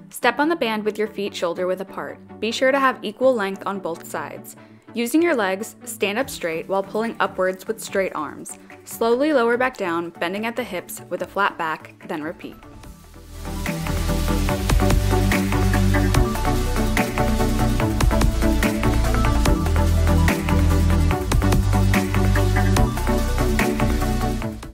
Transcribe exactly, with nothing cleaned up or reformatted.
Step on the band with your feet shoulder width apart. Be sure to have equal length on both sides. Using your legs, stand up straight while pulling upwards with straight arms. Slowly lower back down, bending at the hips with a flat back, then repeat.